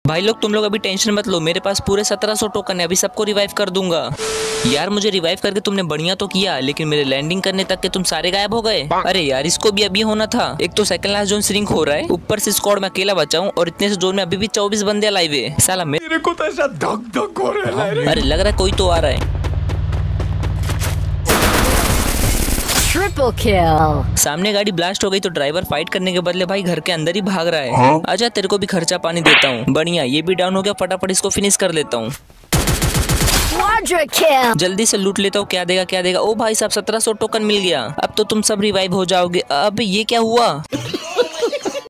भाई लोग तुम लोग अभी टेंशन मत लो, मेरे पास पूरे 1700 टोकन है, अभी सबको रिवाइव कर दूंगा। यार मुझे रिवाइव करके तुमने बढ़िया तो किया, लेकिन मेरे लैंडिंग करने तक के तुम सारे गायब हो गए। अरे यार इसको भी अभी होना था। एक तो सेकंड लास्ट जोन श्रिंक हो रहा है, ऊपर से स्क्वाड में अकेला बचा हूं और इतने से जोन में अभी भी 24 बंदे अलाइव है। साला मेरे को तो ऐसा धक धक हो रहा है। अरे लग रहा है कोई तो आ रहा है। Triple kill. सामने गाड़ी ब्लास्ट हो गई तो ड्राइवर फाइट करने के बदले भाई घर के अंदर ही भाग रहा है। आजा तेरे को भी खर्चा पानी देता हूँ। बढ़िया, ये भी डाउन हो गया, फटाफट इसको फिनिश कर लेता हूँ। जल्दी से लूट लेता हूँ। क्या देगा क्या देगा। ओ भाई साहब 1700 टोकन मिल गया। अब तो तुम सब रिवाइव हो जाओगे। अब ये क्या हुआ।